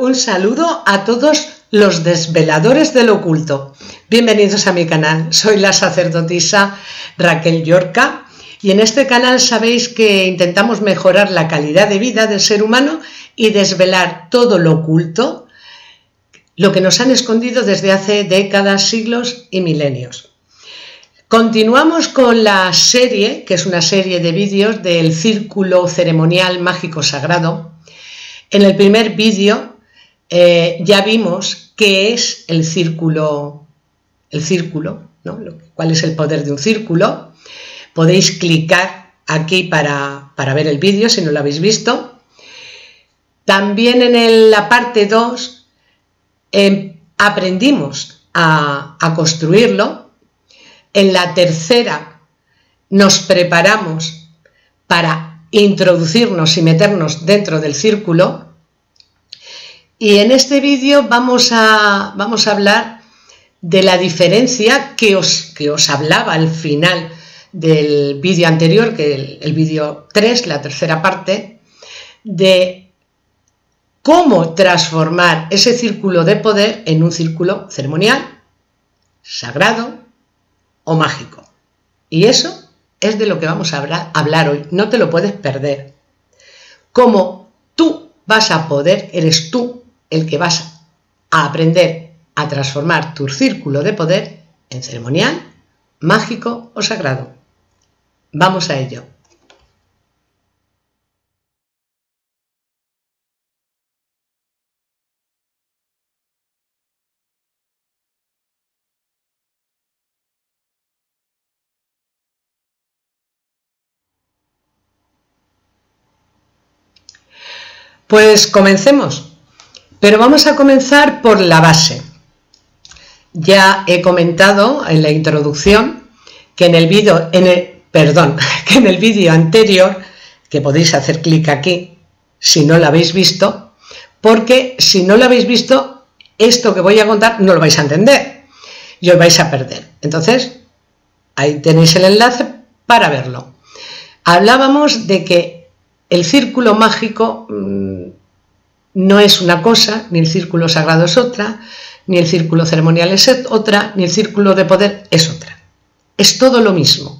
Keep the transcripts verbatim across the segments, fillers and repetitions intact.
Un saludo a todos los desveladores del oculto. Bienvenidos a mi canal. Soy la sacerdotisa Raquel Llorca y en este canal sabéis que intentamos mejorar la calidad de vida del ser humano y desvelar todo lo oculto, lo que nos han escondido desde hace décadas, siglos y milenios. Continuamos con la serie, que es una serie de vídeos del Círculo Ceremonial Mágico Sagrado. En el primer vídeo eh, ya vimos qué es el círculo, el círculo, ¿no? Cuál es el poder de un círculo. Podéis clicar aquí para, para ver el vídeo si no lo habéis visto. También en el, la parte dos eh, aprendimos a, a construirlo. En la tercera nos preparamos para introducirnos y meternos dentro del círculo. Y en este vídeo vamos a, vamos a hablar de la diferencia que os, que os hablaba al final del vídeo anterior, que el, el vídeo tres, la tercera parte, de cómo transformar ese círculo de poder en un círculo ceremonial, sagrado o mágico. Y eso es de lo que vamos a hablar, hablar hoy. No te lo puedes perder. Cómo tú vas a poder, eres tú el que vas a aprender a transformar tu círculo de poder en ceremonial, mágico o sagrado. Vamos a ello. Pues comencemos, pero vamos a comenzar por la base. Ya he comentado en la introducción que en el vídeo, en el, perdón, que en el vídeo anterior, que podéis hacer clic aquí si no lo habéis visto, porque si no lo habéis visto, esto que voy a contar no lo vais a entender y os vais a perder. Entonces, ahí tenéis el enlace para verlo. Hablábamos de que el círculo mágico mmm, no es una cosa, ni el círculo sagrado es otra, ni el círculo ceremonial es otra, ni el círculo de poder es otra. Es todo lo mismo.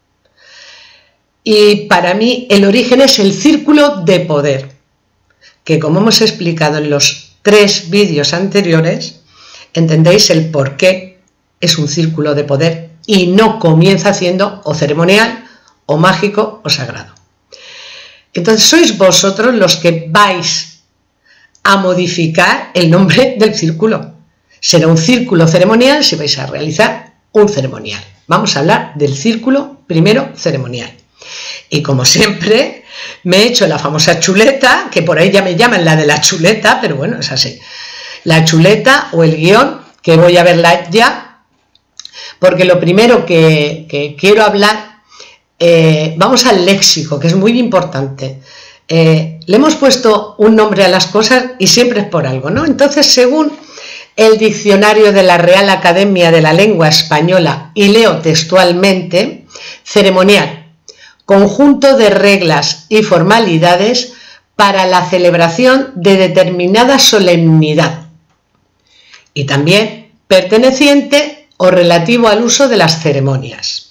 Y para mí el origen es el círculo de poder, que como hemos explicado en los tres vídeos anteriores, entendéis el por qué es un círculo de poder y no comienza siendo o ceremonial, o mágico, o sagrado. Entonces sois vosotros los que vais a modificar el nombre del círculo. Será un círculo ceremonial si vais a realizar un ceremonial. Vamos a hablar del círculo primero ceremonial. Y como siempre me he hecho la famosa chuleta, que por ahí ya me llaman la de la chuleta, pero bueno, es así. La chuleta o el guión, que voy a verla ya, porque lo primero que, que quiero hablar, Eh, vamos al léxico, que es muy importante. Eh, le hemos puesto un nombre a las cosas y siempre es por algo, ¿no? Entonces, según el diccionario de la Real Academia de la Lengua Española, y leo textualmente, ceremonial, conjunto de reglas y formalidades para la celebración de determinada solemnidad, y también perteneciente o relativo al uso de las ceremonias.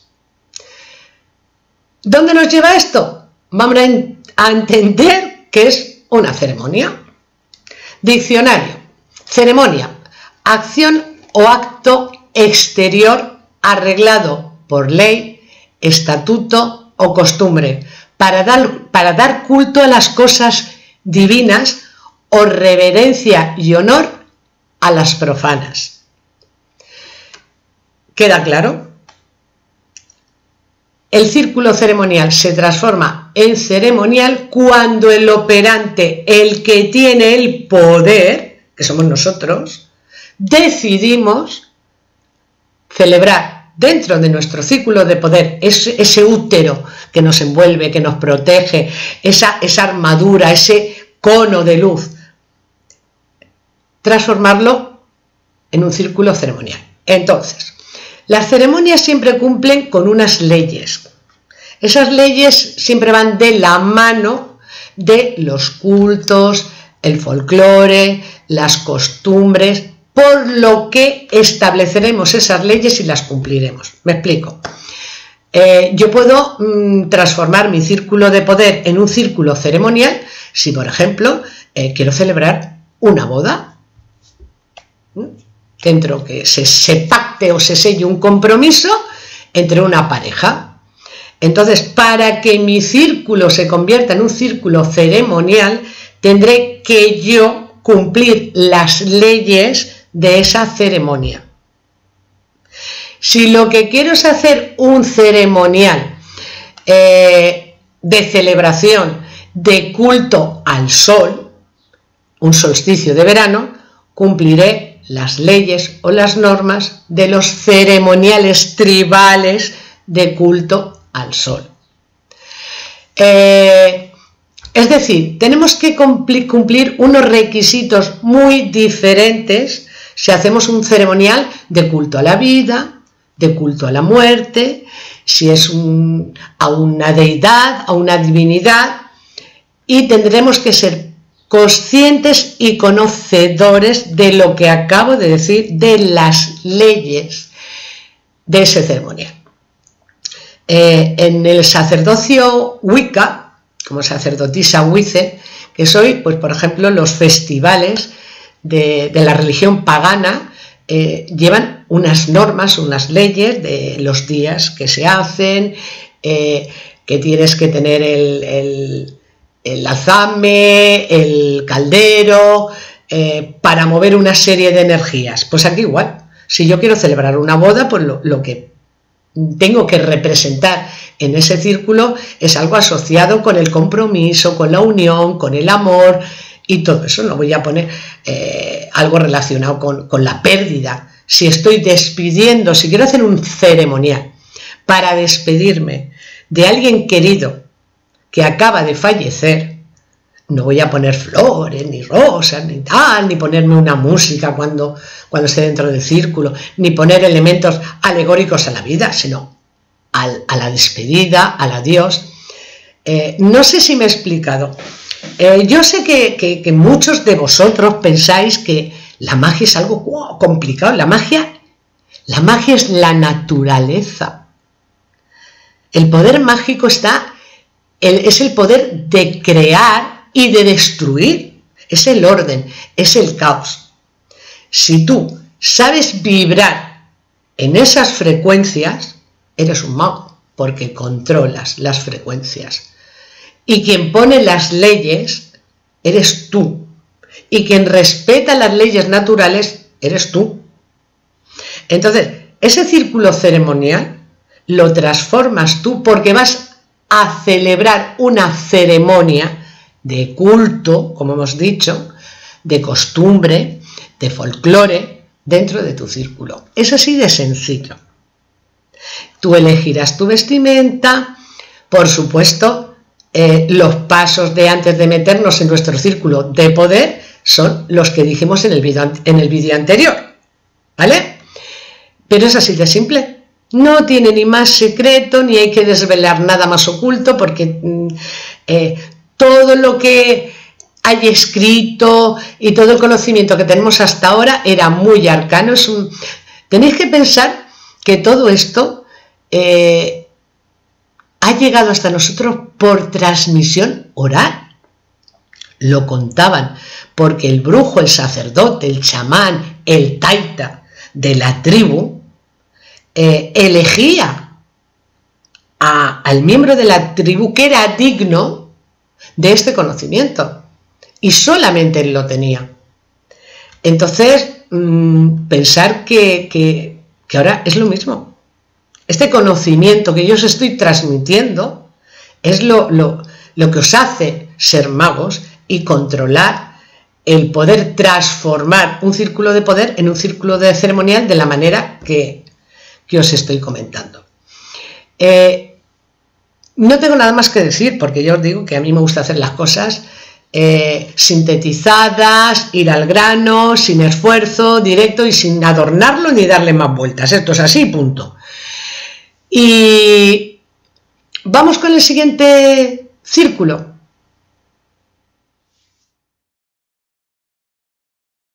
¿Dónde nos lleva esto? Vamos a entender qué es una ceremonia. Diccionario. Ceremonia. Acción o acto exterior arreglado por ley, estatuto o costumbre para dar, para dar culto a las cosas divinas o reverencia y honor a las profanas. ¿Queda claro? El círculo ceremonial se transforma en ceremonial cuando el operante, el que tiene el poder, que somos nosotros, decidimos celebrar dentro de nuestro círculo de poder ese, ese útero que nos envuelve, que nos protege, esa, esa armadura, ese cono de luz, transformarlo en un círculo ceremonial. Entonces, las ceremonias siempre cumplen con unas leyes. Esas leyes siempre van de la mano de los cultos, el folclore, las costumbres, por lo que estableceremos esas leyes y las cumpliremos. Me explico. Eh, yo puedo mm, transformar mi círculo de poder en un círculo ceremonial si, por ejemplo, eh, quiero celebrar una boda. ¿Mm? Dentro que se, se pacte o se selle un compromiso entre una pareja. Entonces, para que mi círculo se convierta en un círculo ceremonial, tendré que yo cumplir las leyes de esa ceremonia. Si lo que quiero es hacer un ceremonial eh, de celebración, de culto al sol, un solsticio de verano, cumpliré las leyes o las normas de los ceremoniales tribales de culto al sol. Eh, es decir, tenemos que cumplir unos requisitos muy diferentes si hacemos un ceremonial de culto a la vida, de culto a la muerte, si es un, a una deidad, a una divinidad, y tendremos que ser conscientes y conocedores de lo que acabo de decir, de las leyes de ese ceremonial. Eh, en el sacerdocio Wicca, como sacerdotisa Wicce, que soy, pues por ejemplo, los festivales de, de la religión pagana eh, llevan unas normas, unas leyes de los días que se hacen, eh, que tienes que tener el, el, el azame, el caldero, eh, para mover una serie de energías. Pues aquí igual, si yo quiero celebrar una boda, pues lo, lo que tengo que representar en ese círculo es algo asociado con el compromiso, con la unión, con el amor y todo eso. No voy a poner eh, algo relacionado con, con la pérdida. Si estoy despidiendo, si quiero hacer un ceremonial para despedirme de alguien querido que acaba de fallecer, no voy a poner flores, ni rosas, ni tal, ni ponerme una música cuando, cuando esté dentro del círculo, ni poner elementos alegóricos a la vida, sino al, a la despedida, al adiós. Eh, no sé si me he explicado. Eh, yo sé que, que, que muchos de vosotros pensáis que la magia es algo wow, complicado. La magia, la magia es la naturaleza. El poder mágico está, el, es el poder de crear y de destruir, es el orden, es el caos. Si tú sabes vibrar en esas frecuencias, eres un mago, porque controlas las frecuencias. Y quien pone las leyes, eres tú. Y quien respeta las leyes naturales, eres tú. Entonces, ese círculo ceremonial lo transformas tú porque vas a celebrar una ceremonia de culto, como hemos dicho, de costumbre, de folclore, dentro de tu círculo. Es así de sencillo. Tú elegirás tu vestimenta, por supuesto, eh, los pasos de antes de meternos en nuestro círculo de poder son los que dijimos en el vídeo en el vídeo anterior, ¿vale? Pero es así de simple. No tiene ni más secreto, ni hay que desvelar nada más oculto, porque eh, todo lo que hay escrito y todo el conocimiento que tenemos hasta ahora era muy arcano. Es un... Tenéis que pensar que todo esto eh, ha llegado hasta nosotros por transmisión oral. Lo contaban, porque el brujo, el sacerdote, el chamán, el taita de la tribu eh, elegía a, al miembro de la tribu que era digno de este conocimiento, y solamente él lo tenía. Entonces, mmm, pensar que, que, que ahora es lo mismo. Este conocimiento que yo os estoy transmitiendo es lo, lo, lo que os hace ser magos y controlar el poder transformar un círculo de poder en un círculo de ceremonial de la manera que, que os estoy comentando. Eh, No tengo nada más que decir, porque yo os digo que a mí me gusta hacer las cosas eh, sintetizadas, ir al grano, sin esfuerzo, directo y sin adornarlo ni darle más vueltas. Esto es así, punto. Y vamos con el siguiente círculo.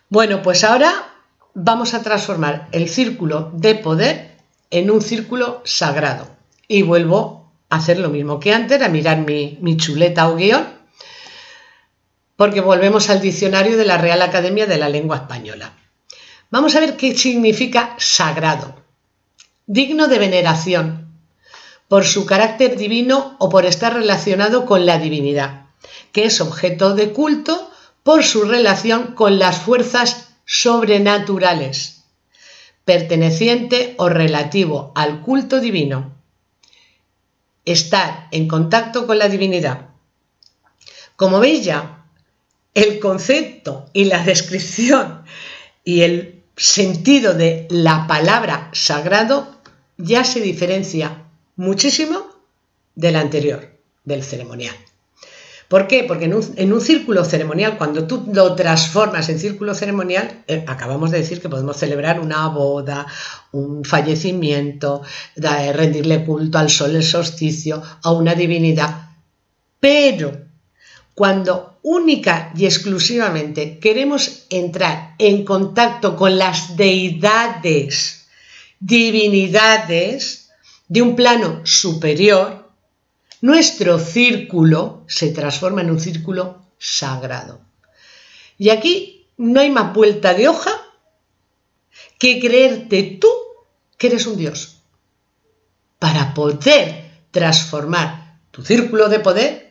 Bueno, pues ahora vamos a transformar el círculo de poder en un círculo sagrado. Y vuelvo a hacer lo mismo que antes, a mirar mi, mi chuleta o guión, porque volvemos al diccionario de la Real Academia de la Lengua Española. Vamos a ver qué significa sagrado. Digno de veneración, por su carácter divino o por estar relacionado con la divinidad, que es objeto de culto por su relación con las fuerzas sobrenaturales, perteneciente o relativo al culto divino. Estar en contacto con la divinidad. Como veis ya, el concepto y la descripción y el sentido de la palabra sagrado ya se diferencia muchísimo del anterior, del ceremonial. ¿Por qué? Porque en un, en un círculo ceremonial, cuando tú lo transformas en círculo ceremonial, eh, acabamos de decir que podemos celebrar una boda, un fallecimiento, da, rendirle culto al sol, el solsticio, a una divinidad. Pero cuando única y exclusivamente queremos entrar en contacto con las deidades, divinidades de un plano superior, nuestro círculo se transforma en un círculo sagrado. Y aquí no hay más vuelta de hoja que creerte tú que eres un dios. Para poder transformar tu círculo de poder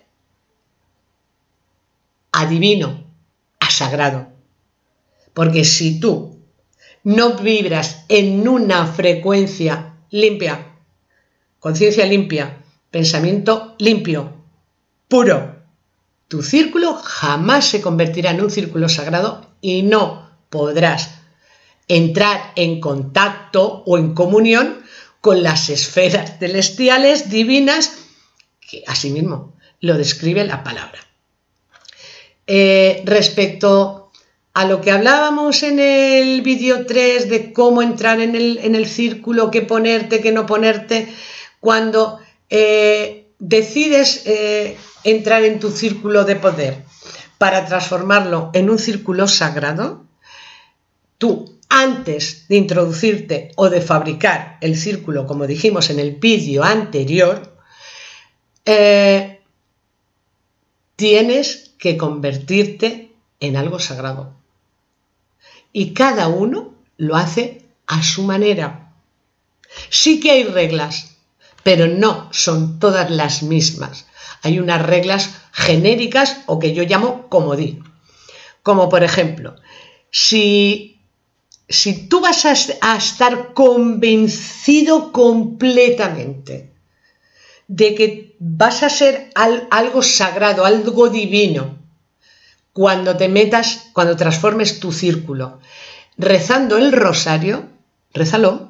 a divino, a sagrado. Porque si tú no vibras en una frecuencia limpia, conciencia limpia, pensamiento limpio, puro, tu círculo jamás se convertirá en un círculo sagrado y no podrás entrar en contacto o en comunión con las esferas celestiales divinas, que asimismo lo describe la palabra. Eh, respecto a lo que hablábamos en el vídeo tres de cómo entrar en el, en el círculo, qué ponerte, qué no ponerte, cuando Eh, decides eh, entrar en tu círculo de poder para transformarlo en un círculo sagrado, tú antes de introducirte o de fabricar el círculo, como dijimos en el vídeo anterior, eh, tienes que convertirte en algo sagrado. Y cada uno lo hace a su manera. Sí que hay reglas, pero no son todas las mismas. Hay unas reglas genéricas o que yo llamo comodín. Como por ejemplo, si, si tú vas a, a estar convencido completamente de que vas a ser al, algo sagrado, algo divino, cuando te metas, cuando transformes tu círculo, rezando el rosario, rézalo,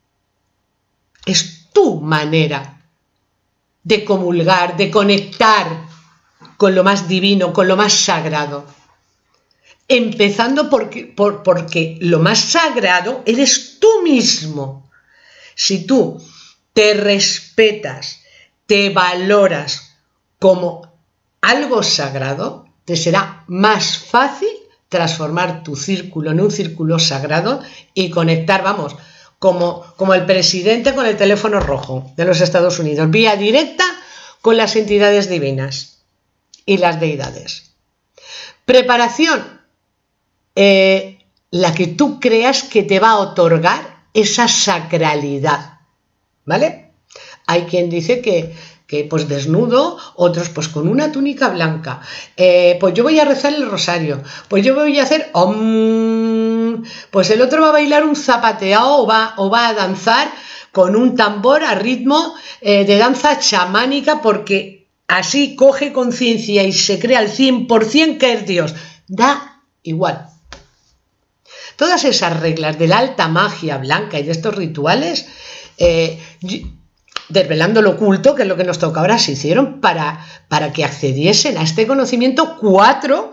es tu manera de comulgar, de conectar con lo más divino, con lo más sagrado. Empezando porque, por, porque lo más sagrado eres tú mismo. Si tú te respetas, te valoras como algo sagrado, te será más fácil transformar tu círculo en un círculo sagrado y conectar, vamos, Como, como el presidente con el teléfono rojo de los Estados Unidos, vía directa con las entidades divinas y las deidades. Preparación, eh, la que tú creas que te va a otorgar esa sacralidad, ¿vale? Hay quien dice que, que pues desnudo, otros pues con una túnica blanca, eh, pues yo voy a rezar el rosario, pues yo voy a hacer om, pues el otro va a bailar un zapateado o va, o va a danzar con un tambor a ritmo eh, de danza chamánica, porque así coge conciencia y se cree al cien por cien que es Dios. Da igual. Todas esas reglas de la alta magia blanca y de estos rituales, eh, desvelando lo oculto, que es lo que nos toca ahora, se hicieron para, para que accediesen a este conocimiento cuatro.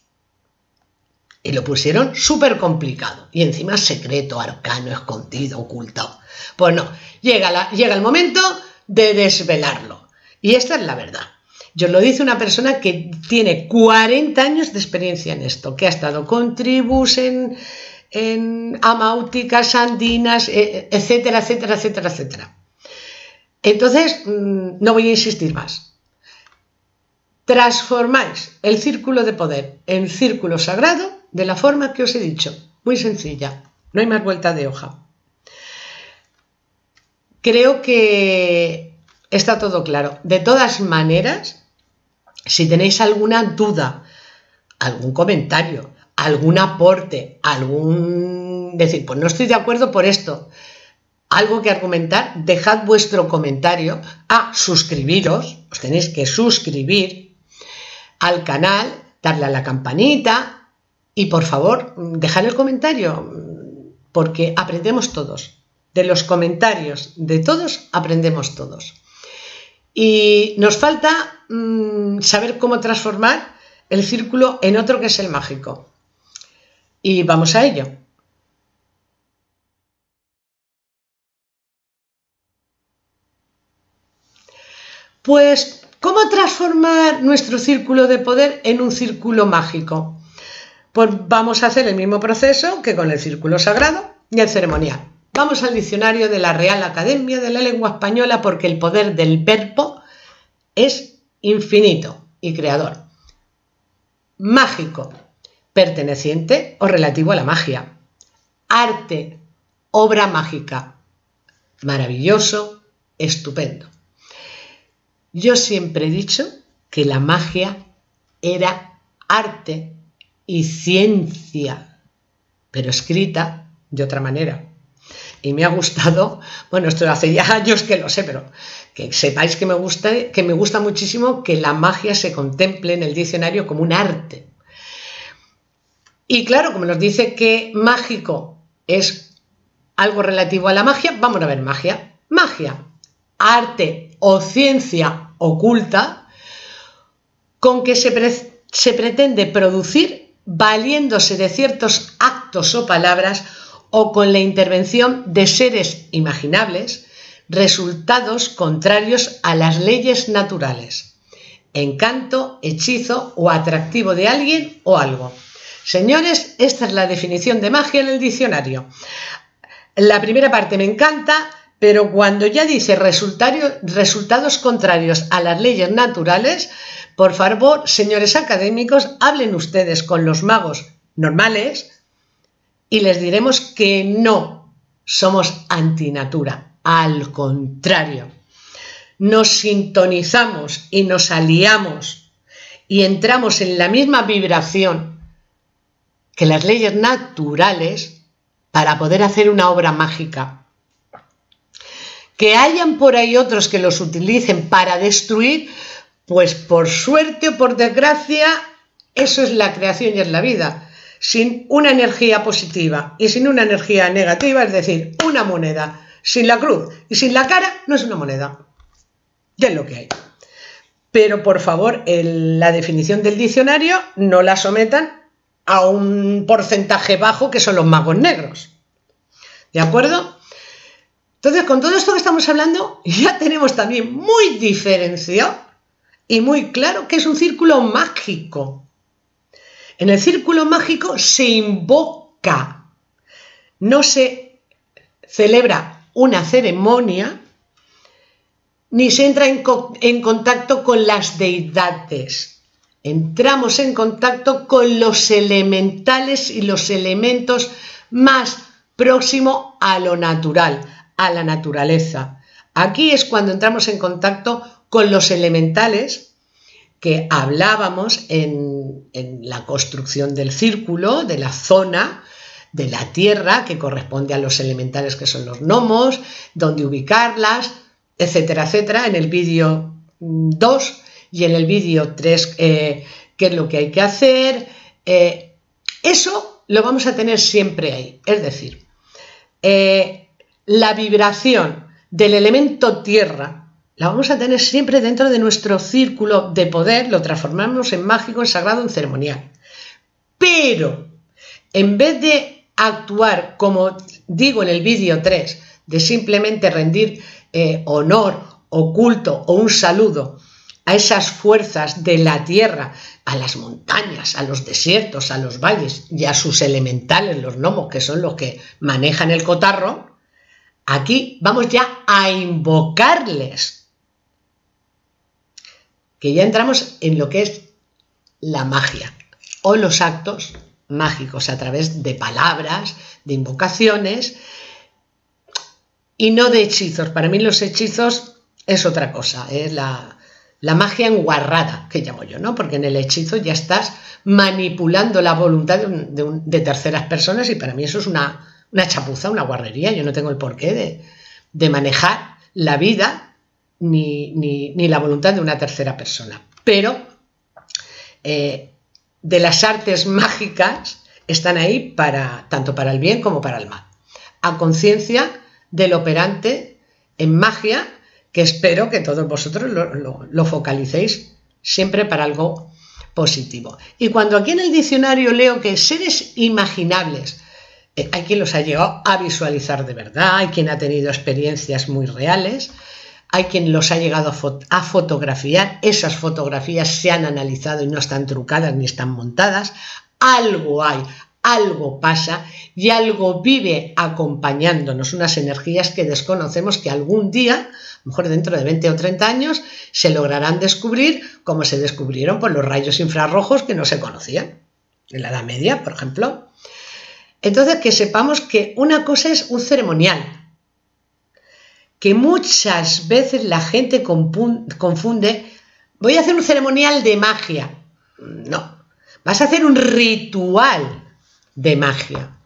Y lo pusieron súper complicado. Y encima secreto, arcano, escondido, ocultado. Pues no, llega, la, llega el momento de desvelarlo. Y esta es la verdad. Yo lo dice una persona que tiene cuarenta años de experiencia en esto, que ha estado con tribus en, en amáuticas, andinas, etcétera, etcétera, etcétera, etcétera. Entonces, no voy a insistir más. Transformáis el círculo de poder en círculo sagrado de la forma que os he dicho. Muy sencilla, no hay más vuelta de hoja. Creo que está todo claro. De todas maneras, si tenéis alguna duda, algún comentario, algún aporte, algún... decir, pues no estoy de acuerdo por esto, algo que argumentar, dejad vuestro comentario. Ah, suscribiros, os tenéis que suscribir al canal, darle a la campanita y por favor, dejad el comentario, porque aprendemos todos. De los comentarios de todos aprendemos todos. Y nos falta mmm, saber cómo transformar el círculo en otro que es el mágico. Y vamos a ello. Pues, ¿cómo transformar nuestro círculo de poder en un círculo mágico? Pues vamos a hacer el mismo proceso que con el círculo sagrado y el ceremonial. Vamos al diccionario de la Real Academia de la Lengua Española, porque el poder del verbo es infinito y creador. Mágico, perteneciente o relativo a la magia. Arte, obra mágica. Maravilloso, estupendo. Yo siempre he dicho que la magia era arte y ciencia, pero escrita de otra manera. Y me ha gustado, bueno, esto hace ya años que lo sé, pero que sepáis que me gusta, que me gusta muchísimo que la magia se contemple en el diccionario como un arte. Y claro, como nos dice que mágico es algo relativo a la magia, vamos a ver magia. Magia, arte o ciencia oculta con que se, pre se pretende producir valiéndose de ciertos actos o palabras o con la intervención de seres imaginables, resultados contrarios a las leyes naturales, encanto, hechizo o atractivo de alguien o algo. Señores, esta es la definición de magia en el diccionario. La primera parte me encanta, pero cuando ya dice resultados contrarios a las leyes naturales, por favor, señores académicos, hablen ustedes con los magos normales y les diremos que no somos antinatura, al contrario. Nos sintonizamos y nos aliamos y entramos en la misma vibración que las leyes naturales para poder hacer una obra mágica. Que hayan por ahí otros que los utilicen para destruir, pues por suerte o por desgracia, eso es la creación y es la vida. Sin una energía positiva y sin una energía negativa, es decir, una moneda sin la cruz y sin la cara, no es una moneda. Ya es lo que hay. Pero por favor, el, la definición del diccionario no la sometan a un porcentaje bajo que son los magos negros. ¿De acuerdo? Entonces, con todo esto que estamos hablando, ya tenemos también muy diferenciado y muy claro que es un círculo mágico. En el círculo mágico se invoca, no se celebra una ceremonia, ni se entra en, co en contacto con las deidades. Entramos en contacto con los elementales y los elementos más próximos a lo natural, a la naturaleza. Aquí es cuando entramos en contacto con los elementales que hablábamos en, en la construcción del círculo, de la zona, de la tierra, que corresponde a los elementales que son los gnomos, dónde ubicarlas, etcétera, etcétera, en el vídeo dos y en el vídeo tres, eh, qué es lo que hay que hacer. Eh, eso lo vamos a tener siempre ahí, es decir, eh, la vibración del elemento tierra la vamos a tener siempre dentro de nuestro círculo de poder, lo transformamos en mágico, en sagrado, en ceremonial. Pero, en vez de actuar, como digo en el vídeo tres, de simplemente rendir eh, honor o culto o un saludo a esas fuerzas de la tierra, a las montañas, a los desiertos, a los valles y a sus elementales, los gnomos, que son los que manejan el cotarro, aquí vamos ya a invocarles. Que ya entramos en lo que es la magia o los actos mágicos a través de palabras, de invocaciones y no de hechizos. Para mí los hechizos es otra cosa, es la, la magia enguarrada, que llamo yo, ¿no? Porque en el hechizo ya estás manipulando la voluntad de, un, de, un, de terceras personas y para mí eso es una, una chapuza, una guarrería. Yo no tengo el porqué de, de manejar la vida ni, ni, ni la voluntad de una tercera persona. Pero eh, de las artes mágicas están ahí para, tanto para el bien como para el mal. A conciencia del operante en magia, que espero que todos vosotros lo, lo, lo focalicéis siempre para algo positivo. Y cuando aquí en el diccionario leo que seres imaginables, eh, hay quien los ha llegado a visualizar de verdad, hay quien ha tenido experiencias muy reales, hay quien los ha llegado a, fot a fotografiar, esas fotografías se han analizado y no están trucadas ni están montadas, algo hay, algo pasa y algo vive acompañándonos, unas energías que desconocemos que algún día, a lo mejor dentro de veinte o treinta años, se lograrán descubrir como se descubrieron por los rayos infrarrojos que no se conocían, en la Edad Media, por ejemplo. Entonces, que sepamos que una cosa es un ceremonial, que muchas veces la gente confunde, voy a hacer un ceremonial de magia. No, vas a hacer un ritual de magia.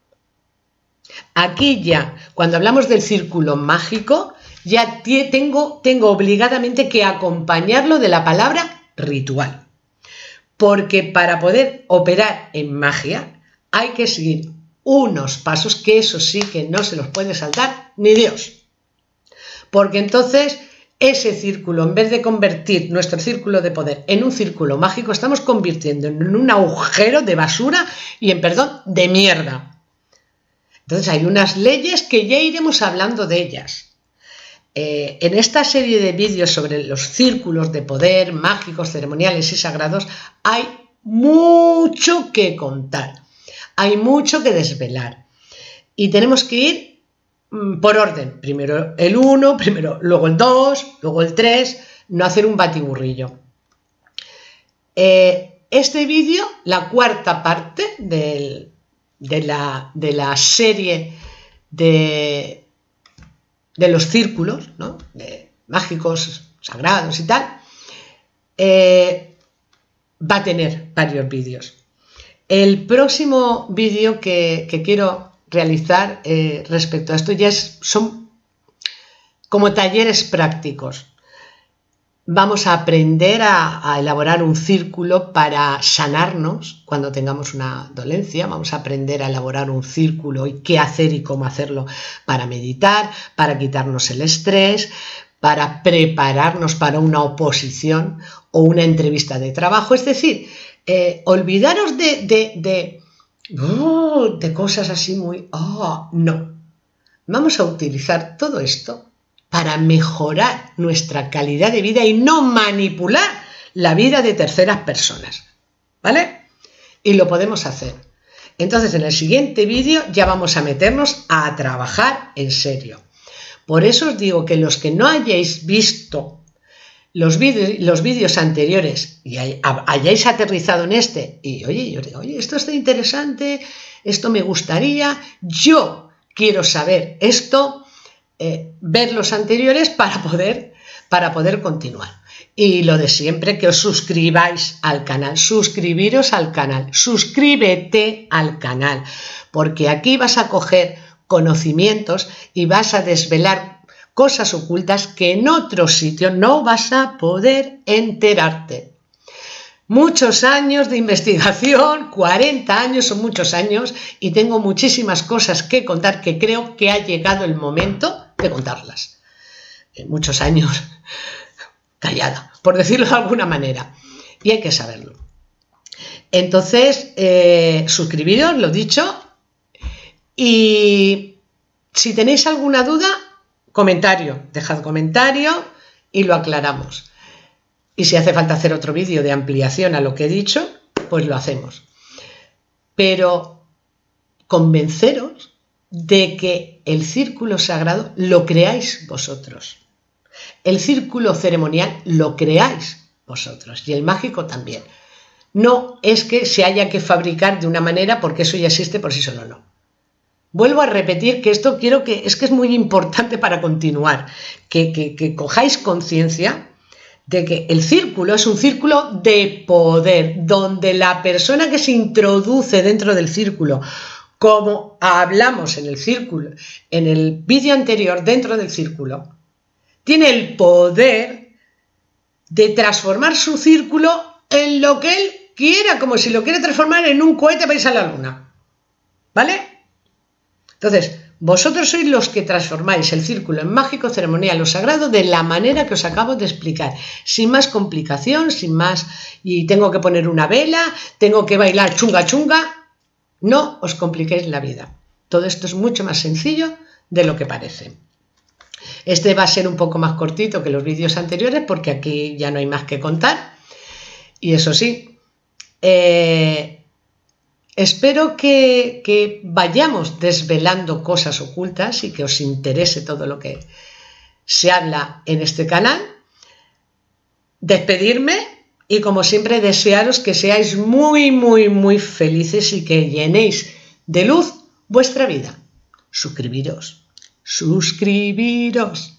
Aquí ya, cuando hablamos del círculo mágico, ya tengo, tengo obligadamente que acompañarlo de la palabra ritual. Porque para poder operar en magia hay que seguir unos pasos que eso sí que no se los puede saltar ni Dios. Porque entonces ese círculo, en vez de convertir nuestro círculo de poder en un círculo mágico, estamos convirtiendo en un agujero de basura y en perdón, de mierda. Entonces hay unas leyes que ya iremos hablando de ellas. Eh, en esta serie de vídeos sobre los círculos de poder mágicos, ceremoniales y sagrados hay mucho que contar, hay mucho que desvelar y tenemos que ir por orden, primero el uno, primero, luego el dos, luego el tres, no hacer un batiburrillo. Eh, este vídeo, la cuarta parte del, de, la, de la serie de, de los círculos, ¿no? De mágicos, sagrados y tal, eh, va a tener varios vídeos. El próximo vídeo que, que quiero realizar eh, respecto a esto ya es, son como talleres prácticos. Vamos a aprender a, a elaborar un círculo para sanarnos cuando tengamos una dolencia, vamos a aprender a elaborar un círculo y qué hacer y cómo hacerlo para meditar, para quitarnos el estrés, para prepararnos para una oposición o una entrevista de trabajo, es decir, eh, olvidaros de, de, de Oh, de cosas así muy... Oh, no. Vamos a utilizar todo esto para mejorar nuestra calidad de vida y no manipular la vida de terceras personas. ¿Vale? Y lo podemos hacer. Entonces, en el siguiente vídeo ya vamos a meternos a trabajar en serio. Por eso os digo que los que no hayáis visto los vídeos, los vídeos anteriores y hay, hayáis aterrizado en este y oye, yo digo, oye, esto está interesante, esto me gustaría, yo quiero saber esto, eh, ver los anteriores para poder, para poder continuar. Y lo de siempre, que os suscribáis al canal, suscribiros al canal, suscríbete al canal, porque aquí vas a coger conocimientos y vas a desvelar cosas ocultas que en otro sitio no vas a poder enterarte. Muchos años de investigación, cuarenta años son muchos años y tengo muchísimas cosas que contar que creo que ha llegado el momento de contarlas. En muchos años callada, por decirlo de alguna manera, y hay que saberlo. Entonces, eh, suscribiros, lo dicho, y si tenéis alguna duda, comentario, dejad comentario y lo aclaramos. Y si hace falta hacer otro vídeo de ampliación a lo que he dicho, pues lo hacemos. Pero convenceros de que el círculo sagrado lo creáis vosotros. El círculo ceremonial lo creáis vosotros y el mágico también. No es que se haya que fabricar de una manera porque eso ya existe por sí solo, no. Vuelvo a repetir que esto quiero que, es que es muy importante para continuar, que, que, que cojáis conciencia de que el círculo es un círculo de poder, donde la persona que se introduce dentro del círculo, como hablamos en el círculo, en el vídeo anterior, dentro del círculo, tiene el poder de transformar su círculo en lo que él quiera, como si lo quiere transformar en un cohete para irse a la luna. ¿Vale? Entonces, vosotros sois los que transformáis el círculo en mágico, ceremonial o sagrado de la manera que os acabo de explicar, sin más complicación, sin más, y tengo que poner una vela, tengo que bailar chunga chunga. No os compliquéis la vida. Todo esto es mucho más sencillo de lo que parece. Este va a ser un poco más cortito que los vídeos anteriores porque aquí ya no hay más que contar. Y eso sí, eh, espero que, que vayamos desvelando cosas ocultas y que os interese todo lo que se habla en este canal. Despedirme. Y como siempre, desearos que seáis muy, muy, muy felices y que llenéis de luz vuestra vida. Suscribiros, suscribiros.